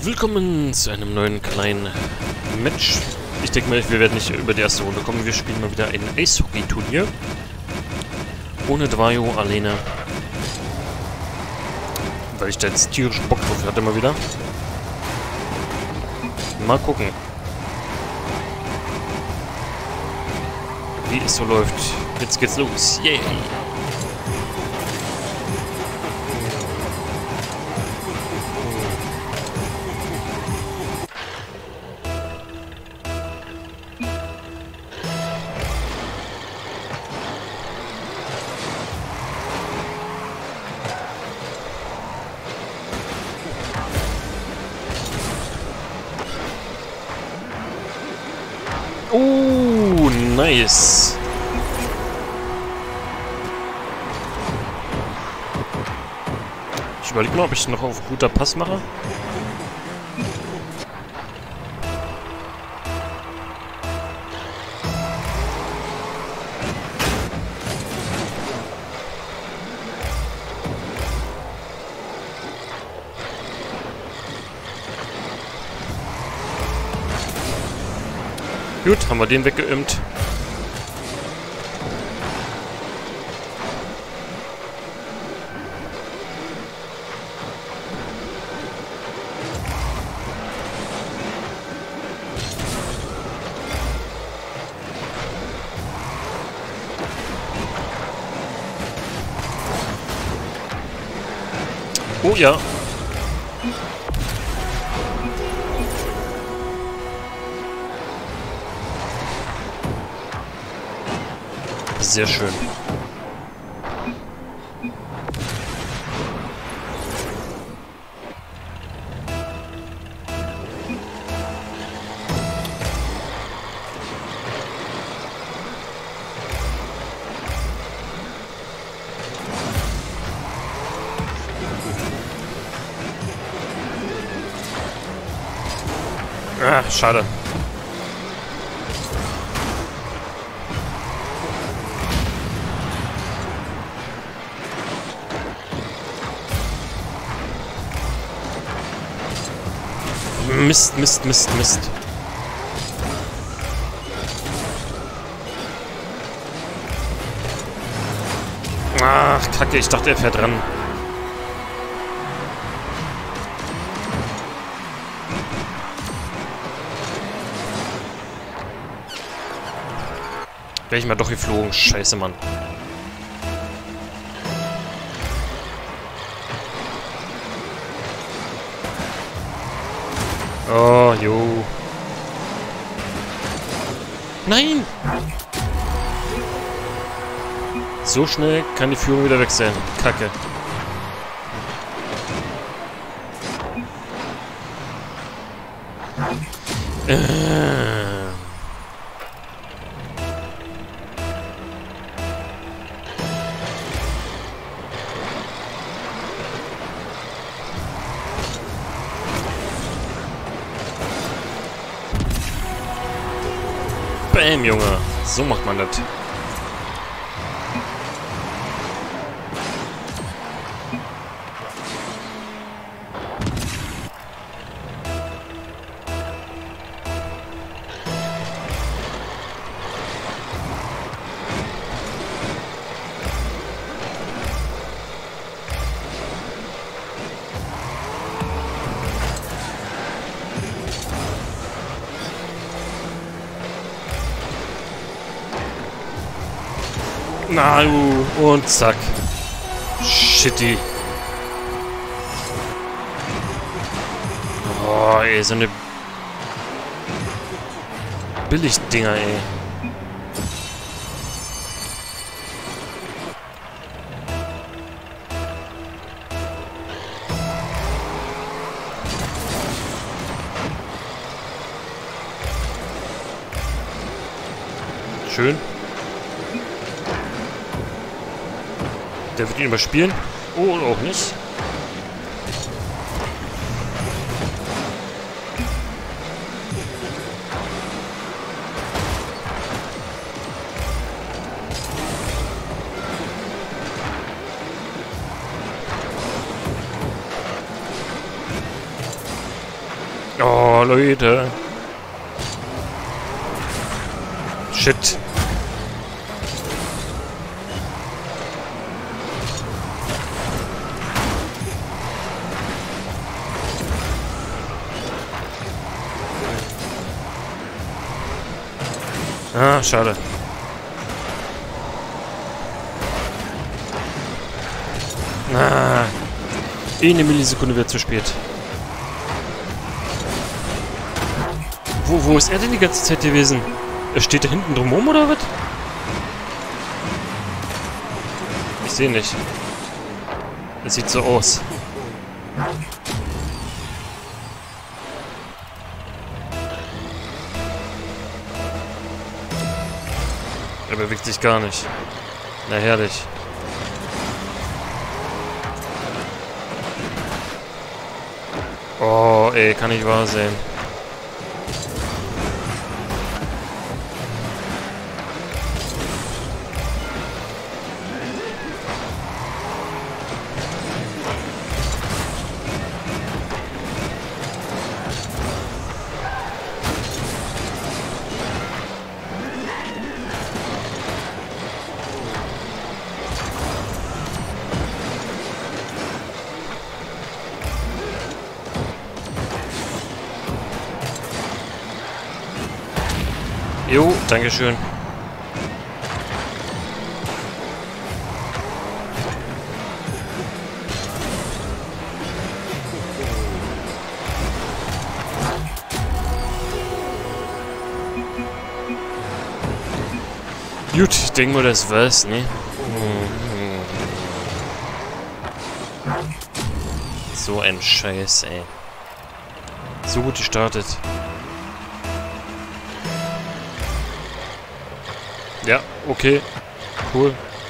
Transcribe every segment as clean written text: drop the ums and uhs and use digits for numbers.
Willkommen zu einem neuen kleinen Match. Ich denke mal, wir werden nicht über die erste Runde kommen. Wir spielen mal wieder ein Eishockey-Turnier. Ohne Dwajo, alleine. Weil ich da jetzt tierisch Bock drauf hatte mal wieder. Mal gucken, wie es so läuft. Jetzt geht's los. Yay! Oh, nice. Ich überlege mal, ob ich noch auf guter Pass mache. Gut, haben wir den weggeimmt. Oh ja. Sehr schön. Ah, schade. Mist, Mist, Mist, Mist. Ach, Kacke, ich dachte, er fährt ran. Wäre ich mal doch geflogen. Scheiße, Mann. Oh, jo. Nein! So schnell kann die Führung wieder weg sein. Kacke. Bam, Junge. So macht man das. Na, und zack. Shitty. Oh, ey, so eine Billigdinger, ey. Schön. Der wird ihn überspielen. Oh, oder auch nicht. Oh, Leute. Shit. Ah, schade. Ah, eine Millisekunde wird zu spät. Wo ist er denn die ganze Zeit gewesen? Er steht da hinten drumherum, oder was? Ich sehe nicht. Es sieht so aus. Er bewegt sich gar nicht. Na herrlich. Oh, ey, kann nicht wahr sein. Jo, dankeschön. Gut, ich denke mal, das war's, ne? So ein Scheiß, ey. So gut gestartet. Ja, okay. Cool.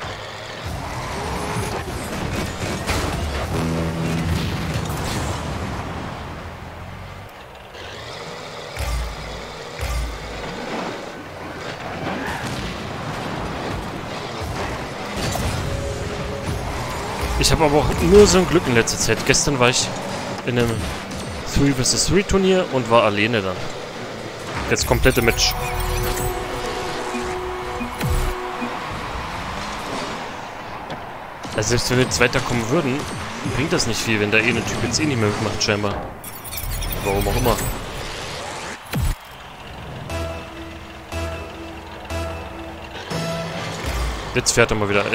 Ich habe aber auch nur so ein Glück in letzter Zeit. Gestern war ich in einem 3 vs 3 Turnier und war alleine dann. Jetzt komplette Match. Also selbst wenn wir jetzt weiterkommen würden, bringt das nicht viel, wenn der eine Typ jetzt eh nicht mehr mitmacht, scheinbar. Warum auch immer. Jetzt fährt er mal wieder.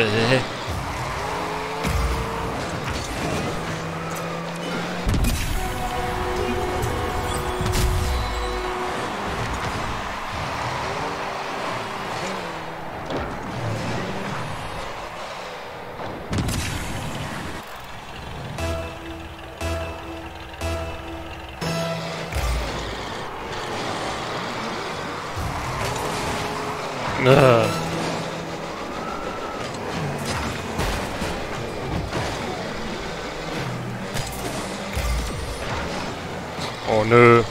Oh nö.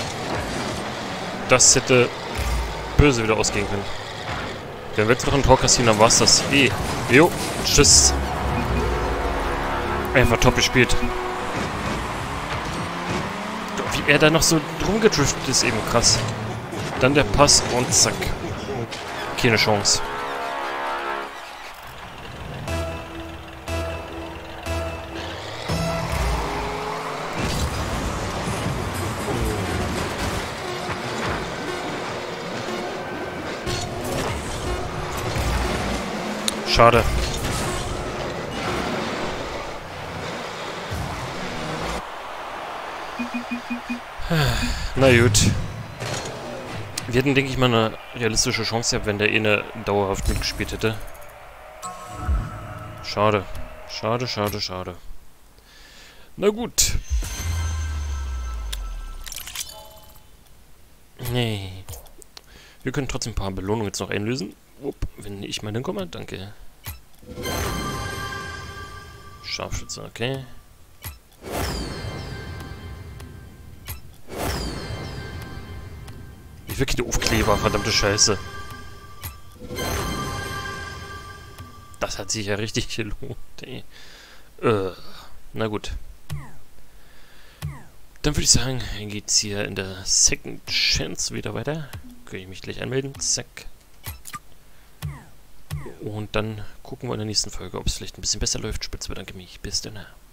Das hätte böse wieder ausgehen können. Wenn wir jetzt noch ein Tor kassieren, dann war's das. Jo, tschüss. Einfach top gespielt. Wie er da noch so rumgedriftet ist, eben krass. Dann der Pass und zack. Keine Chance. Schade. Na gut. Wir hätten, denke ich mal, eine realistische Chance gehabt, wenn der eine dauerhaft mitgespielt hätte. Schade. Schade, schade, schade. Na gut. Nee. Wir können trotzdem ein paar Belohnungen jetzt noch einlösen. Wenn ich mal hinkomme, danke. Scharfschütze, okay. Ich will keine Aufkleber, verdammte Scheiße. Das hat sich ja richtig gelohnt, ey. Na gut. Dann würde ich sagen, geht's hier in der Second Chance wieder weiter. Kann ich mich gleich anmelden. Zack. Und dann gucken wir in der nächsten Folge, ob es vielleicht ein bisschen besser läuft. Spitz bedanke mich. Bis dann.